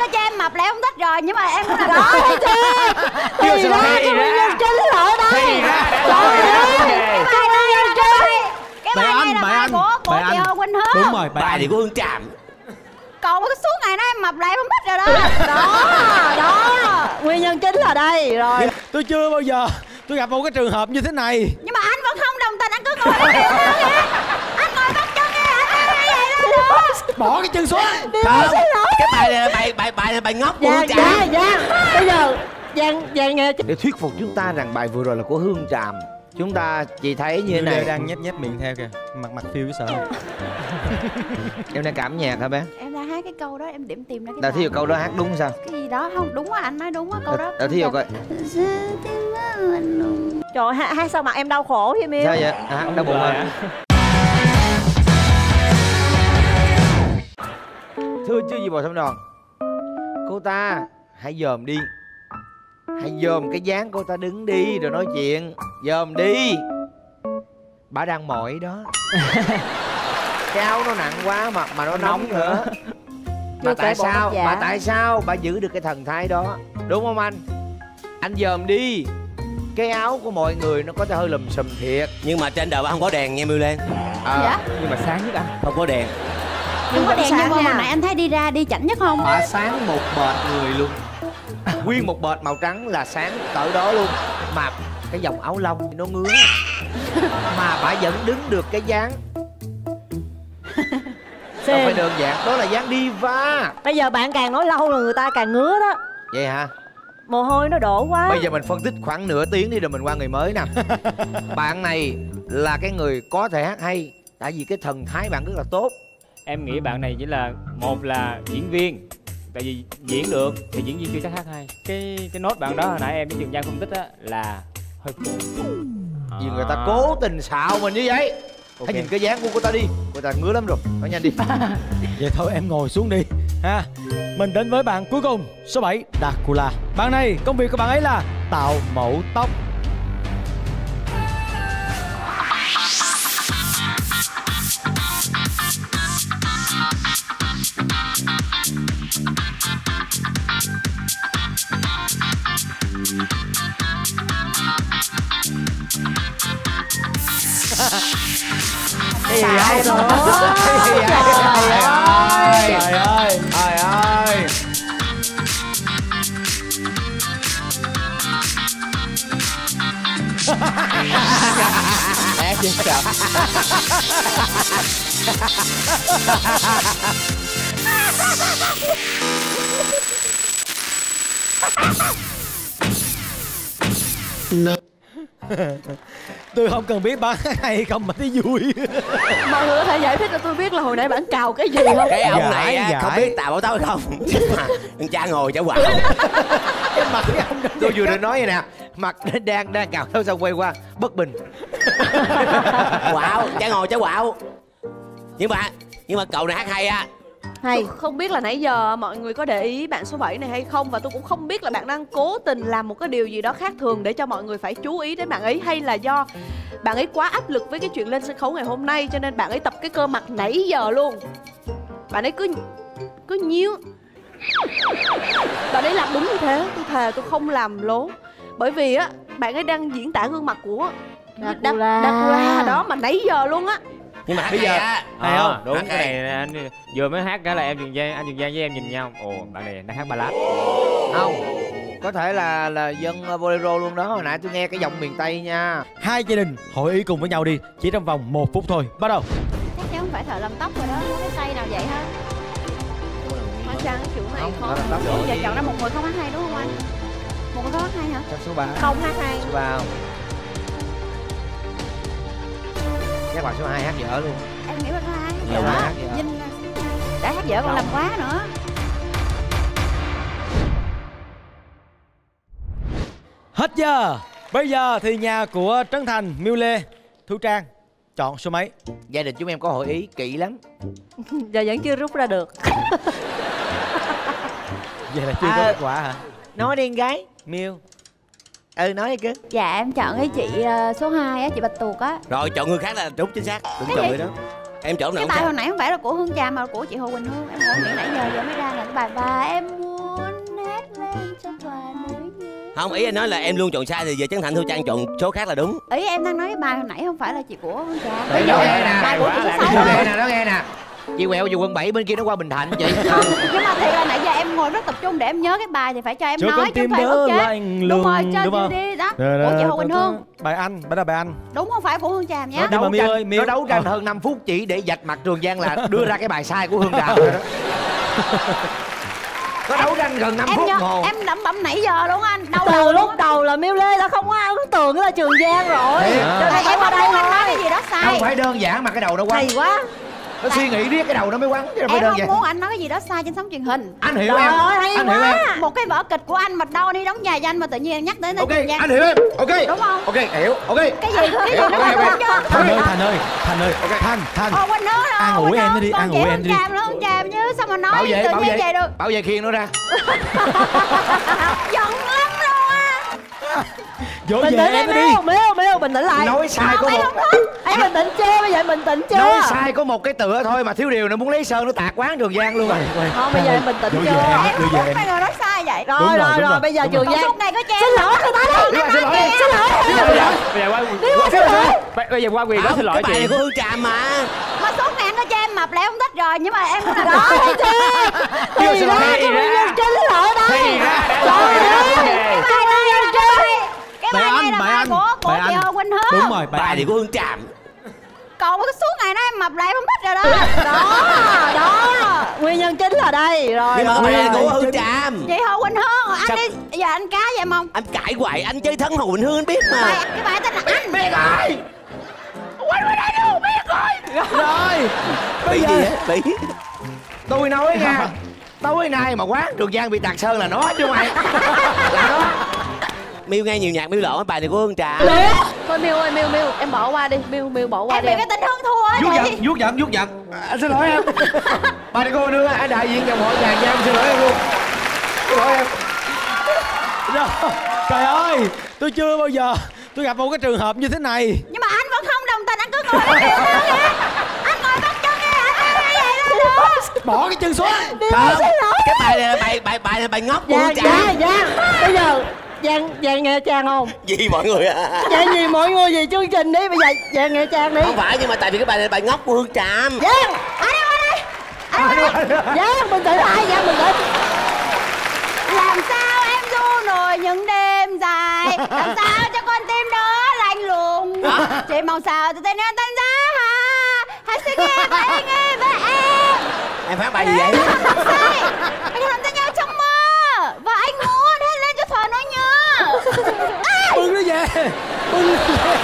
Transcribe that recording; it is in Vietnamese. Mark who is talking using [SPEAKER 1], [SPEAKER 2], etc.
[SPEAKER 1] có cho em mập lại không thích rồi, nhưng mà em cũng là đó thấy chưa?
[SPEAKER 2] Thì ra cái nguyên nhân chính là ở đây.
[SPEAKER 1] Cái bài này là bài của chị Hồ Quỳnh Hương.
[SPEAKER 3] Đúng rồi,
[SPEAKER 4] bài thì của Hương Tràm.
[SPEAKER 1] Còn cái suốt ngày đó em mập lại không thích rồi đó.
[SPEAKER 2] Đó, nguyên nhân chính là đây rồi.
[SPEAKER 3] Tôi chưa bao giờ tôi gặp một cái trường hợp như thế này.
[SPEAKER 1] Nhưng mà anh vẫn không đồng tình, anh cứ ngồi đó kìa. Anh ngồi bắt chân kìa, anh như vậy đó.
[SPEAKER 3] Bỏ cái chân xuống.
[SPEAKER 4] Không, cái bài này là bài là bài ngốc của Hương Tràm.
[SPEAKER 2] Bây giờ Giang nghe.
[SPEAKER 5] Để thuyết phục chúng ta rằng bài vừa rồi là của Hương Tràm, chúng ta chỉ thấy như thế này.
[SPEAKER 3] Đang nhếch miệng theo kìa, mặt phiêu sợ không?
[SPEAKER 5] Em đang cảm nhạc hả bé?
[SPEAKER 1] Em đang hát cái câu đó, em điểm tìm ra cái
[SPEAKER 5] Đào thí dụ câu đó hát đúng sao?
[SPEAKER 1] cái gì đó không đúng á, anh nói đúng á câu đó.
[SPEAKER 5] Đào thí dụ coi.
[SPEAKER 2] Trời ơi, hát sao mặt em đau khổ vậy Miu?
[SPEAKER 5] Sao vậy? Hát đau bụng hả? Thưa chứ gì bò thăm đoàn, cô ta hãy dòm đi, hãy dòm cái dáng cô ta đứng đi rồi nói chuyện. Dòm đi, bà đang mỏi đó. Cái áo nó nặng quá mà nó nóng nữa. Mà tại sao bà giữ được cái thần thái đó, đúng không anh? Anh dòm đi, cái áo của mọi người nó có thể hơi lùm xùm thiệt,
[SPEAKER 4] Nhưng mà trên đời bà không có đèn nha Miu Lan.
[SPEAKER 1] Dạ.
[SPEAKER 3] Nhưng mà sáng nhất anh.
[SPEAKER 4] Không có đèn.
[SPEAKER 1] Không có đèn nhưng mà hồi nãy anh thấy đi ra đi chảnh nhất không?
[SPEAKER 5] bà sáng một bệt người luôn. Nguyên một bệt màu trắng là sáng cỡ đó luôn. Mà cái dòng áo lông nó ngứa mà bà vẫn đứng được cái dáng. Không phải đơn giản, đó là dáng diva.
[SPEAKER 2] Bây giờ bạn càng nói lâu là người ta càng ngứa đó.
[SPEAKER 5] Vậy hả?
[SPEAKER 2] Mồ hôi nó đổ quá.
[SPEAKER 5] Bây giờ mình phân tích khoảng nửa tiếng đi rồi mình qua người mới nè. Bạn này là cái người có thể hát hay, tại vì cái thần thái bạn rất là tốt.
[SPEAKER 6] Em nghĩ bạn này chỉ là một là diễn viên, tại vì diễn được thì diễn viên chưa chắc hát hay. Cái nốt bạn đó hồi nãy em với Trường Giang phân tích á là hơi cố.
[SPEAKER 5] Vì người ta cố tình xạo mình như vậy. Hãy nhìn cái dáng của cô ta đi, cô ta ngứa lắm rồi, nói nhanh đi.
[SPEAKER 3] Vậy thôi em ngồi xuống đi ha. Mình đến với bạn cuối cùng, số 7, Dracula. Bạn này, công việc của bạn ấy là tạo mẫu tóc.
[SPEAKER 5] Trời ơi, trời ơi, trời ơi. Ép chứ sao?
[SPEAKER 3] Tôi không cần biết bán hay hay không mà thấy vui.
[SPEAKER 2] Mọi người có thể giải thích cho tôi biết là hồi nãy bạn cào cái gì không?
[SPEAKER 4] Cái ông này
[SPEAKER 3] Giải.
[SPEAKER 4] không biết tạo bảo táo hay không. Mà thằng cha ngồi chả quạo.
[SPEAKER 5] Cái mặt cái ông tôi vừa định nói vậy nè, mặt đang cào theo xong quay qua bất bình.
[SPEAKER 4] Quạo, cha ngồi chả quạo. Nhưng mà cậu này hát hay á.
[SPEAKER 2] Hay.
[SPEAKER 7] Không biết là nãy giờ mọi người có để ý bạn số 7 này hay không. Và tôi cũng không biết là bạn đang cố tình làm một cái điều gì đó khác thường để cho mọi người phải chú ý đến bạn ấy, hay là do bạn ấy quá áp lực với cái chuyện lên sân khấu ngày hôm nay cho nên bạn ấy tập cái cơ mặt nãy giờ luôn. Bạn ấy cứ nhíu. Bạn ấy làm đúng như thế. Tôi thề tôi không làm lố. Bởi vì á bạn ấy đang diễn tả gương mặt của Dracula đó mà nãy giờ luôn á.
[SPEAKER 4] Nhưng mà
[SPEAKER 5] bây giờ
[SPEAKER 6] Hay không? Đúng, cái này anh vừa mới hát cái là anh Trường Giang với em nhìn nhau. Ồ, bạn này đang hát ballad.
[SPEAKER 5] không, có thể là dân bolero luôn đó. Hồi nãy tôi nghe cái giọng miền Tây nha.
[SPEAKER 3] Hai gia đình hội ý cùng với nhau đi, chỉ trong vòng 1 phút thôi. Bắt đầu.
[SPEAKER 1] Chắc chắn không phải thợ làm tóc rồi đó, cái tay nào vậy ha?
[SPEAKER 7] Hóa trang cái kiểu này khó.
[SPEAKER 5] Đó là tóc
[SPEAKER 1] Giờ chọn ra một người không hát hay đúng không anh? Một người không hát hay hả?
[SPEAKER 5] số 3.
[SPEAKER 2] Không hát hay.
[SPEAKER 5] Số 3 không? Các bạn số 2 hát dở luôn.
[SPEAKER 1] Em nghĩ là có hát
[SPEAKER 5] Dạ,
[SPEAKER 1] dở.
[SPEAKER 5] hát dở.
[SPEAKER 1] Vinh đã hát dở còn làm quá nữa.
[SPEAKER 3] Hết giờ. Bây giờ thì nhà của Trấn Thành, Miu Lê, Thu Trang chọn số mấy?
[SPEAKER 5] Gia đình chúng em có hội ý kỹ lắm.
[SPEAKER 2] Giờ vẫn chưa rút ra được.
[SPEAKER 3] Vậy là chưa có kết quả hả?
[SPEAKER 5] Nói đi em gái Miu. Nói đi cưng.
[SPEAKER 1] Dạ em chọn cái chị số 2 á, chị Bạch Tuộc á.
[SPEAKER 4] Rồi chọn người khác là đúng chính xác. Đúng chọn người đó. Em chọn
[SPEAKER 1] Cái
[SPEAKER 4] nào
[SPEAKER 1] tay hồi nãy không phải là của Hương Tràm mà là của chị Hồ Quỳnh Hương. Em ngồi nghĩ nãy giờ mới ra là cái bài và em mua
[SPEAKER 4] Không, ý anh nói là em luôn chọn sai thì giờ Trấn Thành Thu Trang chọn số khác là đúng.
[SPEAKER 1] Ý em đang nói cái bài hồi nãy không phải là chị của Hương Tràm.
[SPEAKER 5] Để nó nghe nè.
[SPEAKER 1] Bài của chị
[SPEAKER 5] Nó
[SPEAKER 1] Sáu.
[SPEAKER 5] nghe nè, nó nghe nè. Chị quẹo từ quận 7 bên kia nó qua Bình Thạnh chị.
[SPEAKER 1] Nhưng mà thiệt là nãy giờ em ngồi rất tập trung để em nhớ cái bài thì phải cho em
[SPEAKER 3] Cho
[SPEAKER 1] nói
[SPEAKER 3] con
[SPEAKER 1] chứ
[SPEAKER 3] tim
[SPEAKER 1] không phải
[SPEAKER 3] đỡ
[SPEAKER 1] ức chế.
[SPEAKER 3] lạnh
[SPEAKER 1] Đúng rồi,
[SPEAKER 3] lùng,
[SPEAKER 1] cho
[SPEAKER 3] đúng không?
[SPEAKER 1] đi đó. Của chị Hồ Quỳnh Hương.
[SPEAKER 3] Bài anh, bài là bài anh.
[SPEAKER 1] Đúng không phải của Hương Tràm nhá.
[SPEAKER 3] Nhưng mà
[SPEAKER 5] Đấu
[SPEAKER 3] Miu ơi,
[SPEAKER 5] tranh,
[SPEAKER 3] Miu.
[SPEAKER 5] nó đấu tranh hơn 5 phút chỉ để dạch mặt Trường Giang là đưa ra cái bài sai của Hương Tràm rồi đó. Có đấu tranh gần 5
[SPEAKER 1] Em
[SPEAKER 5] phút
[SPEAKER 1] nhớ,
[SPEAKER 5] hồ.
[SPEAKER 1] em lẩm bẩm nãy giờ luôn anh. Đâu
[SPEAKER 2] Từ lúc đầu là Miu Lê đã không có ấn tượng là Trường Giang rồi.
[SPEAKER 5] Thiệt.
[SPEAKER 2] Cho nên
[SPEAKER 1] em
[SPEAKER 2] phải qua
[SPEAKER 1] không
[SPEAKER 2] đây
[SPEAKER 1] muốn anh nói
[SPEAKER 2] thôi.
[SPEAKER 1] cái gì đó sai.
[SPEAKER 5] Không phải đơn giản mà cái đầu nó quăng.
[SPEAKER 2] Hay quá.
[SPEAKER 5] Nó suy nghĩ riết cái đầu nó mới quăng chứ đâu phải
[SPEAKER 1] Em
[SPEAKER 5] đơn
[SPEAKER 1] không
[SPEAKER 5] giản.
[SPEAKER 1] muốn anh nói cái gì đó sai trên sóng truyền hình.
[SPEAKER 5] Anh hiểu
[SPEAKER 2] Trời
[SPEAKER 5] em.
[SPEAKER 2] ơi, hay
[SPEAKER 5] Anh hiểu
[SPEAKER 2] quá.
[SPEAKER 5] em.
[SPEAKER 1] Một cái vở kịch của anh mà đâu đi đóng dài cho anh mà tự nhiên em nhắc đến
[SPEAKER 5] Ok,
[SPEAKER 1] Trường Giang.
[SPEAKER 5] anh hiểu em. Ok.
[SPEAKER 1] Đúng không?
[SPEAKER 5] Ok, hiểu. Ok.
[SPEAKER 1] Cái gì nó
[SPEAKER 5] Hiểu, ok,
[SPEAKER 1] không
[SPEAKER 5] ok.
[SPEAKER 1] chưa?
[SPEAKER 3] Thành ơi, Thành ơi, Thành.
[SPEAKER 1] Ồ Quỳnh Hương rồi.
[SPEAKER 3] An ủi em đi, an ủi em đi.
[SPEAKER 1] Hương Tràm chứ sao mà nói
[SPEAKER 5] Bảo vệ,
[SPEAKER 1] tự
[SPEAKER 5] bảo
[SPEAKER 1] nhiên
[SPEAKER 5] vệ.
[SPEAKER 1] vậy được.
[SPEAKER 5] Bảo vệ khiêng nó ra.
[SPEAKER 1] Giận lắm luôn á.
[SPEAKER 3] Dỗ
[SPEAKER 2] Bình
[SPEAKER 3] về
[SPEAKER 2] tĩnh
[SPEAKER 3] em
[SPEAKER 2] đi
[SPEAKER 3] đi.
[SPEAKER 2] Miu, bình tĩnh lại.
[SPEAKER 5] Nói sai có một
[SPEAKER 2] Em bình tĩnh chưa? Bây giờ em bình tĩnh chưa?
[SPEAKER 5] nói sai có một cái tựa thôi mà thiếu điều nó muốn lấy sơn nó tạt quán Trường Giang luôn rồi.
[SPEAKER 2] Không, bây giờ em bình tĩnh
[SPEAKER 3] Dỗ về
[SPEAKER 2] chưa?
[SPEAKER 3] em,
[SPEAKER 1] Em
[SPEAKER 3] dỗ
[SPEAKER 1] không
[SPEAKER 3] về
[SPEAKER 1] muốn
[SPEAKER 3] em.
[SPEAKER 1] mấy người nói sai vậy.
[SPEAKER 2] Rồi,
[SPEAKER 3] Đúng rồi,
[SPEAKER 2] rồi,
[SPEAKER 3] đúng
[SPEAKER 2] rồi,
[SPEAKER 3] rồi,
[SPEAKER 2] bây giờ
[SPEAKER 3] đúng
[SPEAKER 2] Trường
[SPEAKER 1] Còn
[SPEAKER 2] Giang.
[SPEAKER 1] suốt này có cho em.
[SPEAKER 2] Xin lỗi người ta đi.
[SPEAKER 5] Xin lỗi đi.
[SPEAKER 2] Xin lỗi.
[SPEAKER 6] Bây giờ qua bây giờ qua quyền đó
[SPEAKER 4] Không,
[SPEAKER 6] xin lỗi
[SPEAKER 4] cái bài này
[SPEAKER 6] chị.
[SPEAKER 4] của Hương Tràm mà.
[SPEAKER 1] Mà suốt ngày anh có cho em mập lại không thích rồi. Nhưng mà em cũng làm
[SPEAKER 2] Đó,
[SPEAKER 1] đó.
[SPEAKER 2] thấy chưa? Thì ra cái nguyên nhân chính là ở đây.
[SPEAKER 6] Thì ra đã
[SPEAKER 2] Trời
[SPEAKER 6] lỗi
[SPEAKER 2] ơi.
[SPEAKER 6] đó vấn đề.
[SPEAKER 1] Cái bài này là cái bài. Cái
[SPEAKER 3] Bài
[SPEAKER 1] bài này
[SPEAKER 3] anh,
[SPEAKER 1] là
[SPEAKER 3] bài
[SPEAKER 1] bài
[SPEAKER 3] anh,
[SPEAKER 1] của
[SPEAKER 3] bài
[SPEAKER 1] chị
[SPEAKER 3] anh.
[SPEAKER 1] Hồ Quỳnh Hương.
[SPEAKER 3] Đúng rồi, bài
[SPEAKER 4] Bài này
[SPEAKER 3] anh.
[SPEAKER 4] của Hương Tràm.
[SPEAKER 1] Còn cái suốt ngày đó em mập lại không thích rồi đó.
[SPEAKER 2] Đó, nguyên nhân chính là đây. Rồi,
[SPEAKER 4] Nhưng mà
[SPEAKER 2] rồi.
[SPEAKER 4] bài này của
[SPEAKER 3] rồi.
[SPEAKER 4] Hương Tràm.
[SPEAKER 1] Chị Hồ Quỳnh Hương. Anh
[SPEAKER 4] Sao?
[SPEAKER 1] đi. Giờ anh cá vậy em không?
[SPEAKER 4] Anh cãi hoài, anh chơi thân Hồ Quỳnh Hương anh biết mà.
[SPEAKER 1] Cái bài tên là anh.
[SPEAKER 5] Biết rồi.
[SPEAKER 3] Rồi.
[SPEAKER 4] Bị gì á? Bị.
[SPEAKER 5] Tôi nói nha. Tối nay mà quán Trường Giang bị tạt sơn là nó chứ mày. Là nó.
[SPEAKER 4] Miu nghe nhiều nhạc Miu lộn bài này của Hương Tràm.
[SPEAKER 2] Thôi Miu ơi, Miu, em bỏ qua đi. Miu bỏ qua
[SPEAKER 1] Em
[SPEAKER 2] đi.
[SPEAKER 1] bị cái tình thương thua á chị.
[SPEAKER 5] Vuốt giận. Anh xin lỗi em. Bà này cô nương anh đại diện dòng họ Tràng Giang xin lỗi em luôn. Xin lỗi em.
[SPEAKER 3] Rồi. Trời ơi, tôi chưa bao giờ tôi gặp một cái trường hợp như thế này.
[SPEAKER 1] Nhưng mà anh vẫn không đồng tình. Anh cứ ngồi đó kìa sao kìa. Anh ngồi bắt chân kìa. Anh nói như vậy đó được.
[SPEAKER 3] Bỏ cái chân xuống.
[SPEAKER 4] Không, cái bài này là bài ngốc của Hương Tràm.
[SPEAKER 2] Giang. Bây giờ Giang nghe Trang không?
[SPEAKER 4] Gì mọi người à?
[SPEAKER 2] Giang gì mọi người gì chương trình đi. Bây giờ Giang nghe Trang đi.
[SPEAKER 4] Không phải, nhưng mà tại vì cái bài này là bài ngốc của Hương Tràm.
[SPEAKER 2] Giang. Giang bình tĩnh lại. Giang bình tĩnh.
[SPEAKER 1] Làm sao em du nổi những đêm dài. Làm sao cho con tim đó lạnh lùng. Chỉ mong sao từ tên em tan giá ha. Hãy suy nghe và anh nghe với em.
[SPEAKER 4] Em phát bài gì vậy?
[SPEAKER 1] Không sai. Anh làm cho nhau trong mơ. Và anh muốn hãy lên cho thỏa nỗi nhớ.
[SPEAKER 3] Bưng nó về. Bưng nó về.